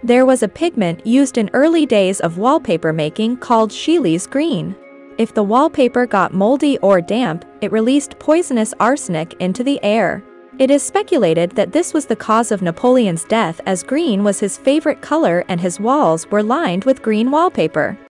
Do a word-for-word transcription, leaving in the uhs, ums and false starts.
There was a pigment used in early days of wallpaper making called Scheele's green. If the wallpaper got moldy or damp, it released poisonous arsenic into the air. It is speculated that this was the cause of Napoleon's death, as green was his favorite color and his walls were lined with green wallpaper.